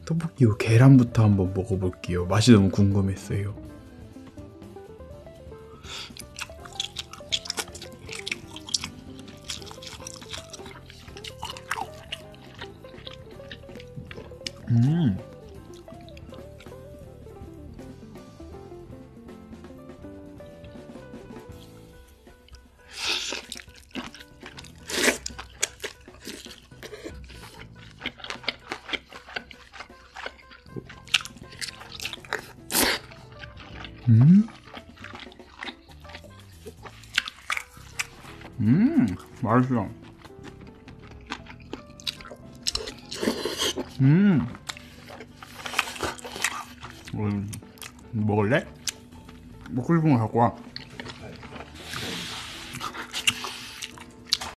떡볶이 요 계란부터 한번 먹어볼게요. 맛이 너무 궁금했어요. 맛있어. 먹을래? 먹고 싶은 거 갖고 와.